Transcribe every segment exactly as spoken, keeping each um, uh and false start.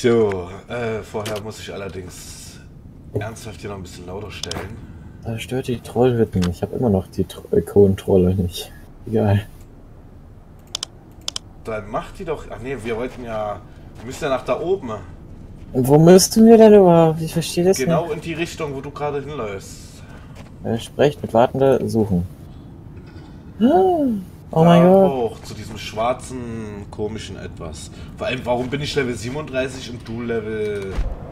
So, äh, vorher muss ich allerdings ernsthaft hier noch ein bisschen lauter stellen. Da stört die Trollrippen. Ich habe immer noch die Ikonen-Trolle nicht. Egal. Dann macht die doch. Ach nee, wir wollten ja. Wir müssen ja nach da oben. Und wo müssten wir denn überhaupt? Ich verstehe das genau nicht. In die Richtung, wo du gerade hinläufst. Er spricht mit Wartende suchen. Oh da mein Gott. Hoch, zu diesem schwarzen, komischen Etwas. Vor allem, warum bin ich Level siebenunddreißig und du Level.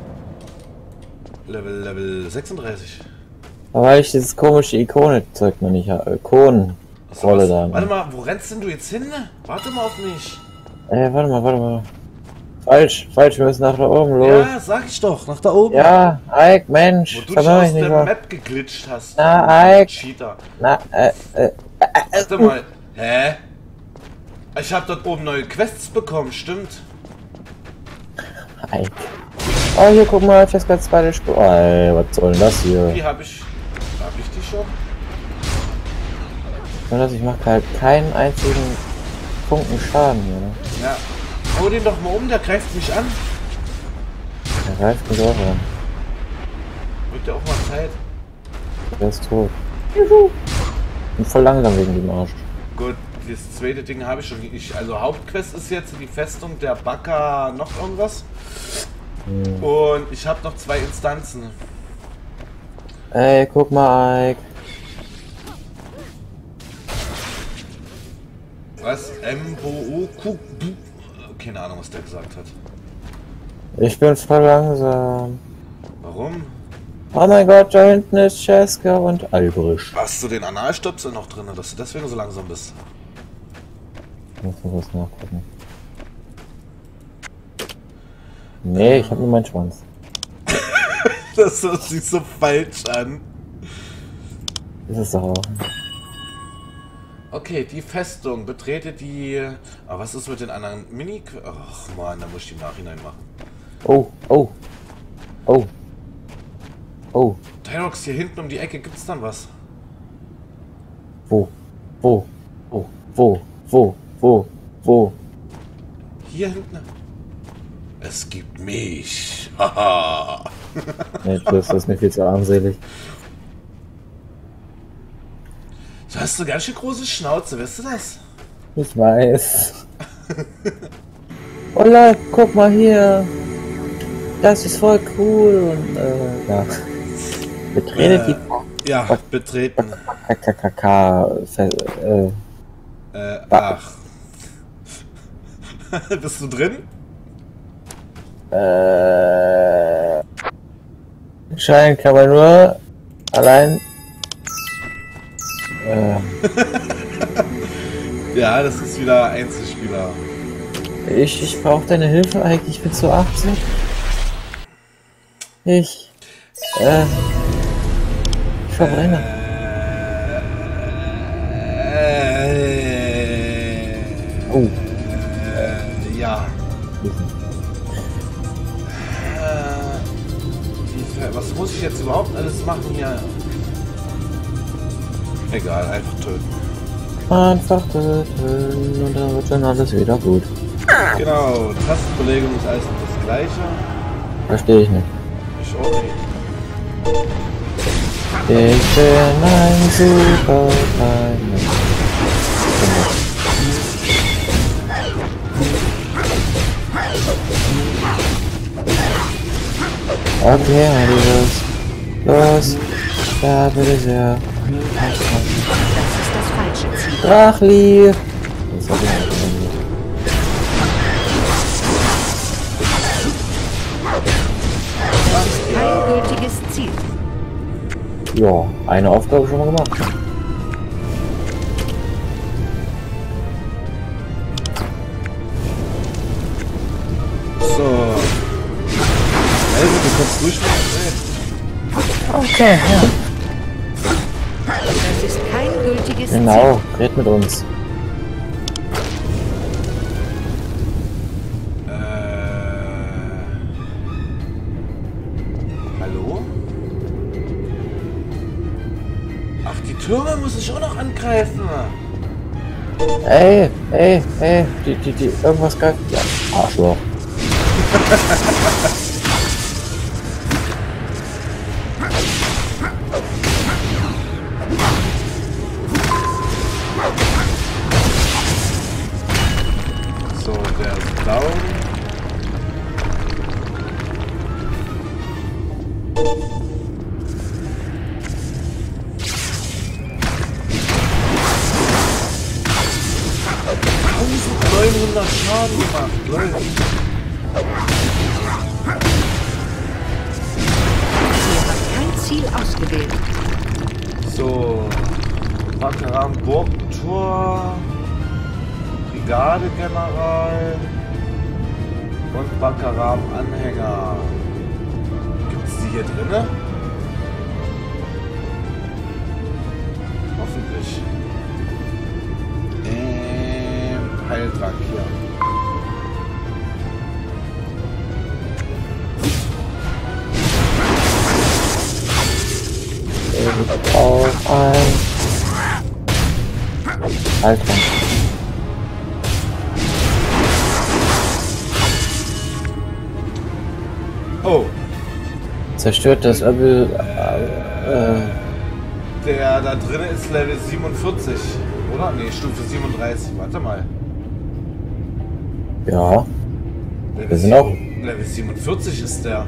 Level, Level sechsunddreißig? Weil ich dieses komische Ikone-Zeug noch nicht habe. Ikonen-Rolle da. Warte mal, wo rennst denn du jetzt hin? Warte mal auf mich. Äh, warte mal, warte mal. Falsch, falsch, wir müssen nach da oben, los. Ja, sag ich doch, nach da oben. Ja, Ike, Mensch. Wo du dich aus der mal. Map geglitscht hast. Na, Ike. Cheater. Na, äh, äh, äh, Warte mal. Hä? Ich hab dort oben neue Quests bekommen, stimmt? Ike. Oh, hier, guck mal, ich gerade zweite Spur. Oh, ey, was soll denn das hier? Die hab ich. Hab ich die schon? Das, ich mache halt keinen einzigen Funken Schaden hier, ne? Ja. Hau den doch mal um, der greift mich an. Der greift mich auch an. Wird ja auch mal Zeit. Der ist tot. Juhu. Und voll langsam wegen dem Arsch. Gut, das zweite Ding habe ich schon. Ich, also Hauptquest ist jetzt die Festung der Baka noch irgendwas. Hm. Und ich habe noch zwei Instanzen. Ey, guck mal, Ike. Was? M O Q Keine Ahnung, was der gesagt hat. Ich bin voll langsam. Warum? Oh mein Gott, da hinten ist Cheska und Albrecht. Hast du den Analstöpsel noch drin, dass du deswegen so langsam bist? Ich muss mal was nachgucken. Nee, ich hab nur meinen Schwanz. Das hört sich so falsch an. Das ist doch auch. Okay, die Festung. Betrete die... Aber was ist mit den anderen Mini... Ach man, da muss ich die im Nachhinein machen. Oh, oh. Oh. Oh. Tyrox, hier hinten um die Ecke gibt's dann was. Wo? Wo? Wo? Wo? Wo? Wo? Wo? Hier hinten. Es gibt mich. Haha. Nee, das ist mir viel zu armselig. Du hast so ganz schön große Schnauze, weißt du das? Ich weiß. Oh Leute, guck mal hier. Das ist voll cool und äh, ja. Betrete äh, die... Ja, betreten. KKK... Äh, äh, ach. Bist du drin? Äh... Scheinen kann man nur allein... Äh, ja, das ist wieder Einzelspieler. Ich, ich brauche deine Hilfe eigentlich, ich bin zu achtzig. Ich... Äh... Ich verbrenne. Äh, oh. Äh, ja. Äh, was muss ich jetzt überhaupt alles machen hier? Egal, einfach töten. Einfach töten und dann wird dann alles wieder gut. Genau, Tastenbelegung ist alles das gleiche. Verstehe ich nicht. Ich auch nicht. Ich bin ein super Feiner. Okay, Adios. Los. Da bitte sehr. Das ist das falsche Ziel. Drachli. Das ist kein gültiges Ziel. Ja, eine Aufgabe schon mal gemacht. So. Also, du kannst durchmachen. Okay, ja. Das ist kein gültiges Ziel. Genau, red mit uns. Äh. Hallo? Ach, die Türme muss ich auch noch angreifen. Ey, ey, ey, die, die, die, irgendwas greift. Ja, Arschloch. So, der ist blau. neunhundert Schaden gemacht, Leute. Ihr habt kein Ziel ausgewählt. So, Bakaram Burgtor, Brigadegeneral und Bakaram Anhänger. Gibt es die hier drinne? Hoffentlich. Ähm, Heiltrank hier. Auf ein Alter. Oh, Zerstört das Öbel. Äh, äh, der da drin ist Level siebenundvierzig, oder? Ne, Stufe siebenunddreißig. Warte mal. ja. Level, Wir sind auch- sieben- Level siebenundvierzig ist der.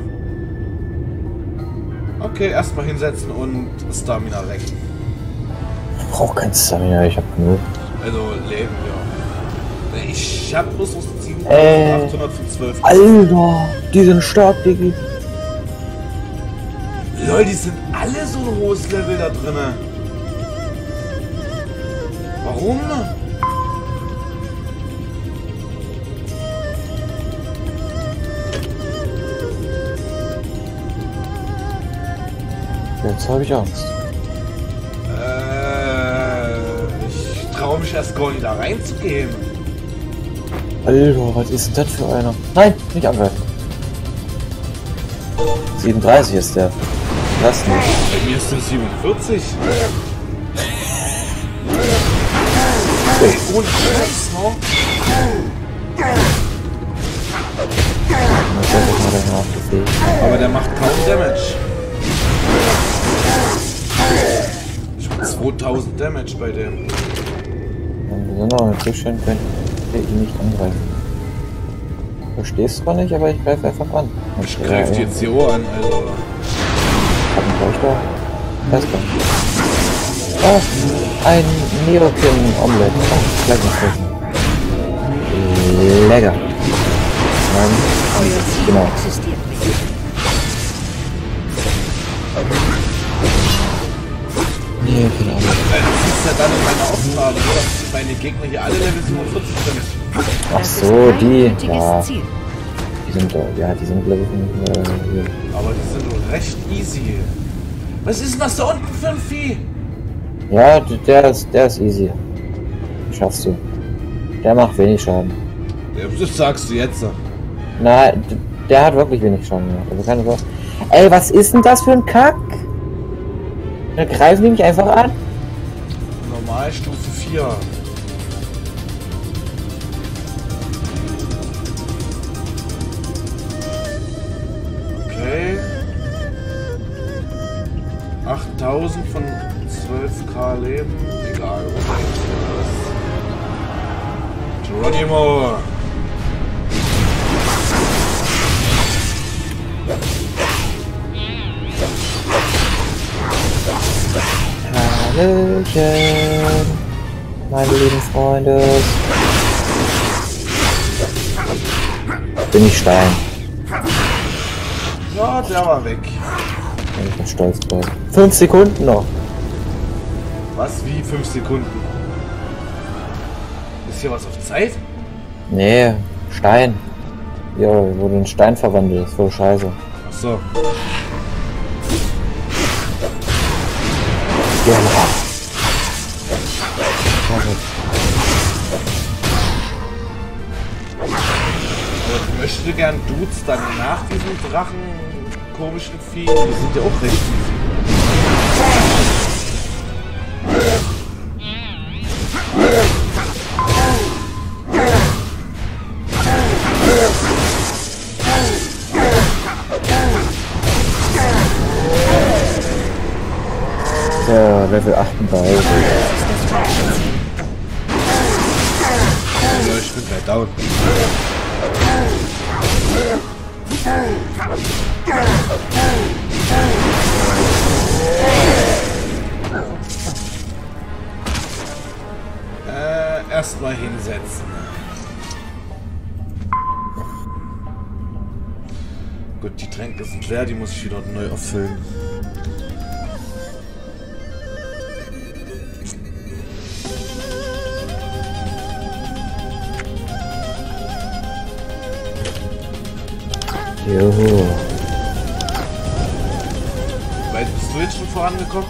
Okay, erstmal hinsetzen und Stamina weg. Ich brauch kein Stamina, ich hab genug. Also Leben, ja. Ich hab bloß noch Äh. siebentausendachthundert von zwölf. Alter, die sind stark, Diggi. Leute, die sind alle so ein hohes Level da drinne. Warum? Jetzt habe ich Angst. Äh, ich traue mich erst gar nicht da reinzugehen. Alter, was ist denn das für einer? Nein, nicht angreifen. siebenunddreißig ist der. Das nicht. Bei mir ist es siebenundvierzig. Ey, ohne Scheiß, no? Das ist mal der nachgefehlt. Aber der macht kaum Damage. Ich hab zweitausend Damage bei dem. Wenn wir sind noch ein bisschen, können wir ihn nicht angreifen. Verstehst zwar nicht, aber ich greife einfach an. Ich greife jetzt hier auch an, also. Hab einen Leuchter. Festbar. Oh, ein Neokin-Omelette. Oh, gleich noch fressen. Lecker. Nein, Euer Ziel genau. existiert nicht. Nee, keine Ahnung. Das ist ja dann meine Aufgabe, oder? Dass meine Gegner hier alle Level siebenundvierzig sind. Ach Das so, ist kein die. gültiges Ja, Ziel. die sind, äh, ja, die sind, glaube ich, nicht, äh, hier. Aber die sind nur recht easy. Was ist denn das da unten für ein Vieh? Ja, d- der ist, der ist easy. Schaffst du. Der macht wenig Schaden. Ja, das sagst du jetzt. Nein, d- der hat wirklich wenig Schaden gemacht. Also keine Sorge. Ey, was ist denn das für ein Kack? Dann greifen die mich einfach an. Normal Stufe vier. Okay. achttausend von zwölf K Leben. Egal, was ist. Geronimo! Hallöchen, meine lieben Freunde. Bin ich Stein. Ja, der war weg. Ich bin stolz drauf. Fünf Sekunden noch. Was? Wie? Fünf Sekunden? Ist hier was auf Zeit? Nee, Stein. Ja, wurde in Stein verwandelt. Das ist voll scheiße. Achso. Ja, Aber ich möchte gern Dudes dann nach diesem Drachen komischen Vieh. Die sind ja auch recht easy. So, Level achtunddreißig. Ja, ich bin gleich down. Äh, erstmal hinsetzen. Gut, die Tränke sind leer, die muss ich wieder neu auffüllen. Juhu. Weit bist du jetzt schon vorangekommen?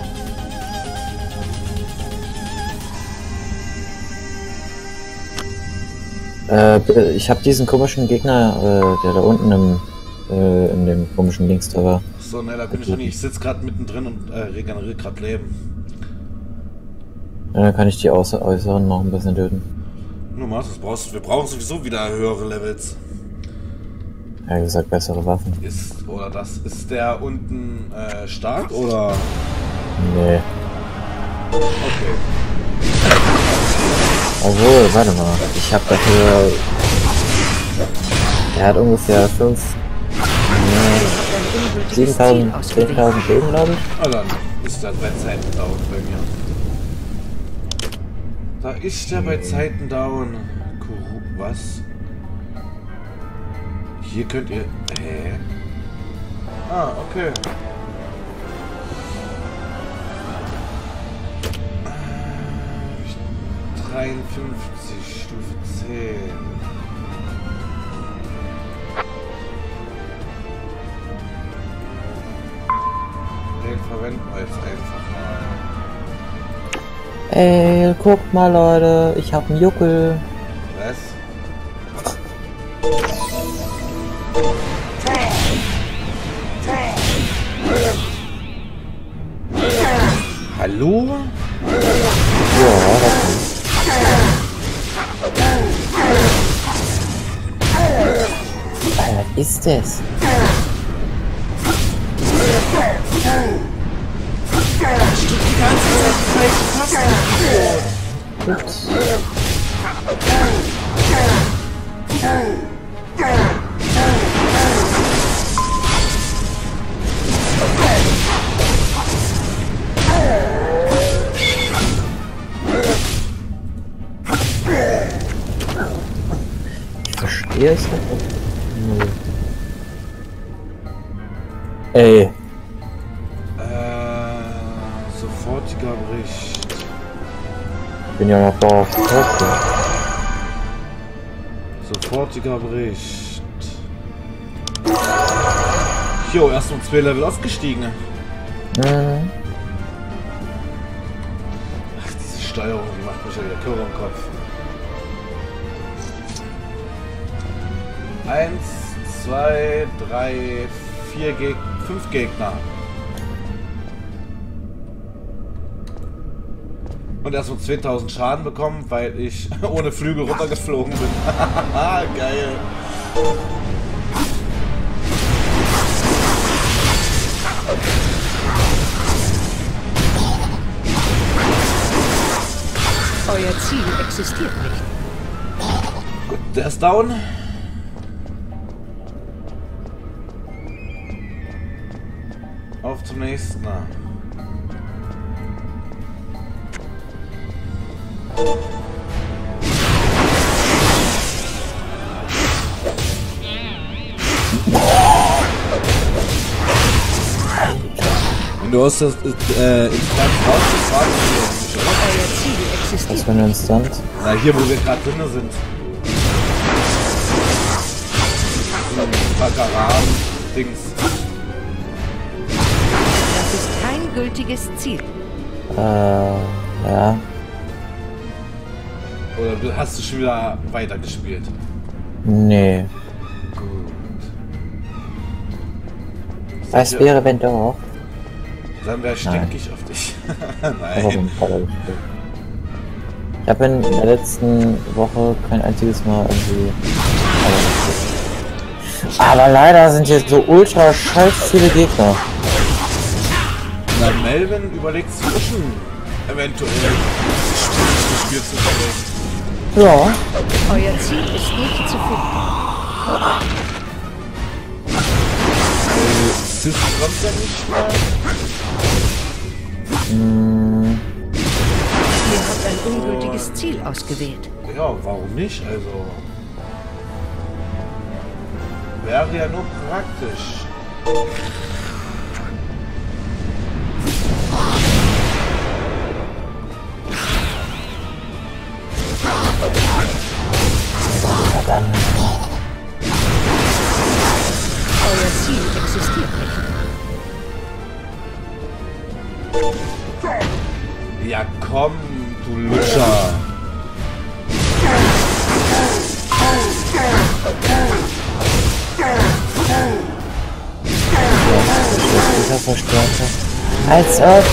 Äh, ich habe diesen komischen Gegner, äh, der da unten im, äh, in dem komischen Dings da war. So, ne, da bin ich noch nicht. Ich sitze gerade mittendrin und äh, regeneriere gerade Leben. Ja, dann kann ich die Äußer Äußeren noch ein bisschen töten. Nur mal, das brauchst, wir brauchen sowieso wieder höhere Levels. Ja, wie gesagt, bessere Waffen. Ist, oder das, ist der unten äh, stark oder? Nee. Okay. Obwohl, warte mal. Ich habe dafür... Er hat ungefähr fünf... siebentausend, zehntausend Leben, glaube ich. Ah, dann ist der bei Zeiten down bei mir. Da ist der bei Zeiten down. Was? Hier könnt ihr... Hä? Ah, okay. dreiundfünfzig, Stufe zehn. Den verwenden wir jetzt einfach mal. Ey, guckt mal, Leute. Ich hab einen Juckel. Was? Hallo? Ja, das ist. Alter, was ist das? Ups. Ich verstehe es nicht. Ey. Äh, sofortiger Bericht. Ich bin ja noch da auf der Karte. Sofortiger Bericht. Jo, erst um zwei Level aufgestiegen. Mhm. Ach, diese Steuerung, die macht mich ja wieder Körper im Kopf. Eins, zwei, drei, vier Gegner, fünf Gegner. Und erst um zweitausend Schaden bekommen, weil ich ohne Flügel runtergeflogen bin. Geil. Euer Ziel existiert nicht. Gut, der ist down. Auf zum nächsten. Und du hast das äh, Instanz rausgefahren, oder? Euer Ziel existiert. Was für eine Instanz? Na, hier, wo wir gerade drin sind. Baccarat, Dings. Das ist kein gültiges Ziel. Äh, ja. Oder du hast du schon wieder weitergespielt? Nee. Gut. Was wäre, wenn doch? Dann wäre stinkig auf dich. Nein. Ich habe in der letzten Woche kein einziges Mal irgendwie... Aber leider sind jetzt so ultra scheiß viele Gegner. Na, Melvin überlegt zwischen. Eventuell. Das Spiel zu verlassen. Ja. Euer Ziel ist nicht zu finden. Sith kommt ja nicht mal. Hm, Ihr habt ein ungültiges Ziel ausgewählt. Ja, warum nicht? Also. Wäre ja nur praktisch. verdammt. Euer Ziel existiert nicht. Ja komm, du Lutscher. Dieser Verstärker. Als ob.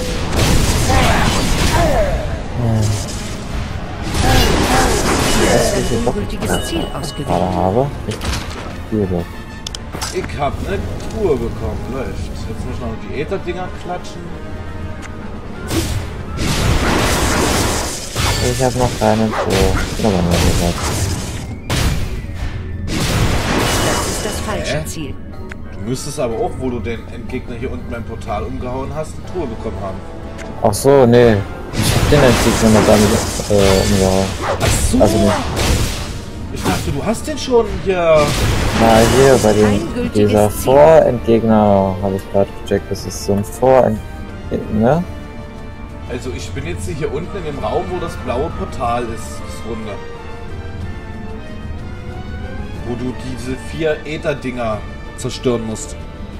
Ihr habt ein ungültiges Ziel Gerade ausgewählt. habe. Ich spiele. Ich hab ne Tour bekommen, läuft. Jetzt muss ich noch die Äther-Dinger klatschen. Ich habe noch keine Tour. Ich habe nur gesagt. Das ist das falsche Hä? Ziel. Du müsstest aber auch, wo du den Endgegner hier unten beim Portal umgehauen hast, eine Tour bekommen haben. Ach so, nee. Ich hab den Entwickler noch damit äh, umgehauen. Ach so. Also nicht. Ich dachte, du hast den schon hier. Na, hier bei dem, Kein gültiges dieser Ziel. Vorentgegner habe ich gerade gecheckt. Das ist so ein Vorentgegner, ne? Also ich bin jetzt hier unten in dem Raum, wo das blaue Portal ist, das Runde. Wo du diese vier Äther-Dinger zerstören musst.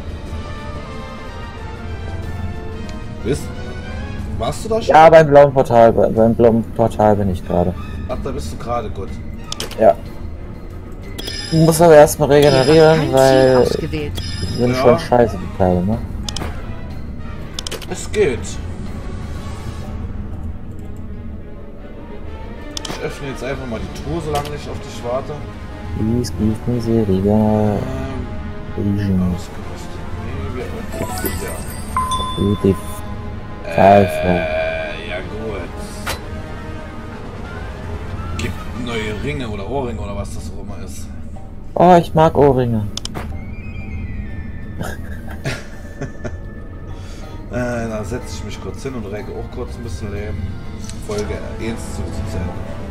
Wisst? Warst du da schon? Ja, beim blauen Portal, bei- beim blauen Portal bin ich gerade. Ach, da bist du gerade, gut. Ja. Ich muss aber erstmal Ihr habt regenerieren, kein Ziel weil ausgewählt. die sind Ja. schon scheiße, die Teile, ne? Es geht. Ich öffne jetzt einfach mal die Truhe, solange ich auf dich warte. Please give me the Riga Ähm, Vision. ausgerüstet. Nee, wir öffnen wieder. Beauty. Pfeife. Äh, ja gut. Gibt neue Ringe oder Ohrringe oder was das auch immer ist. Oh, ich mag Ohrringe. Äh, da setze ich mich kurz hin und rege auch kurz ein bisschen Leben. Folge eins zu Ende.